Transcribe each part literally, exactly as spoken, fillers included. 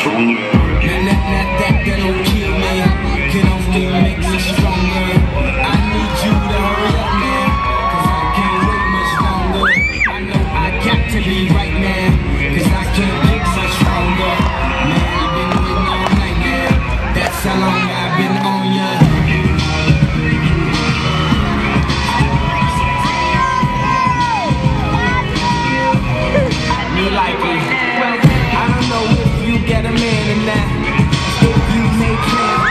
that, that, that, that'll kill me, can only make me stronger. I need you to hurry up now, cause I can't wait much longer. I know I got to be right now, cause I can't get much stronger. Man, I've been waiting all night now, that's how long I've been on ya. You like it? Well, I don't know if you get a man or not, if you make plans.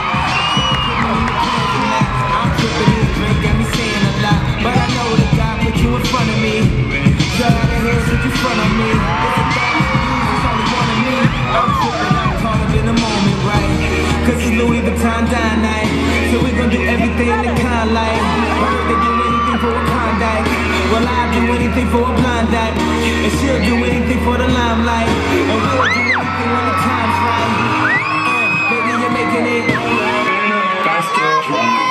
I'm tripping, this drink got me saying a lot, but I know that God put you in front of me. God the hands put you in front of me. It's a thought you use, it's only one of me. I'm tripping, I'm caught up in the moment, right? Cause it's Louis Vuitton dine night, so we gon' do everything the kind like. But they do anything for a Klondike, well I'll do anything for a blind date, and she'll do anything for the limelight, and we'll do anything when the time's right. Uh, baby, you're making it. That's good.